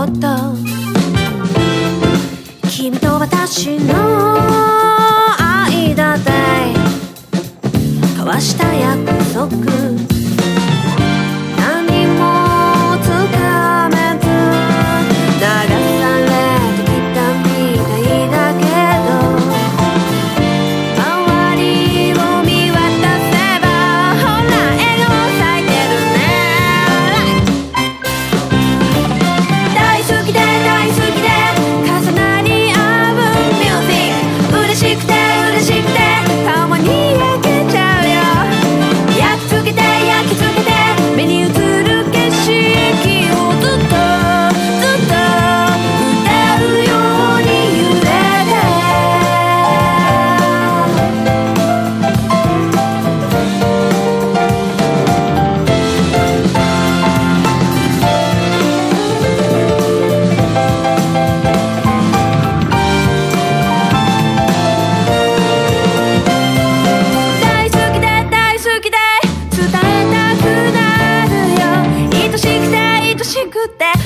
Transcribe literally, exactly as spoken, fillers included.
こと君と私の間で交わした約束何もつかめず流されてきたみたいだけど周りを見渡せばほら笑顔咲いてるね大好きで大好きで重なり合うミュージック嬉しくて嬉しくて共に焼けちゃうよ焼き付けて焼き付けて目に映る景色をずっとずっと歌うように揺れて大好きで大好きで伝えたくなるよ愛しくて愛しくて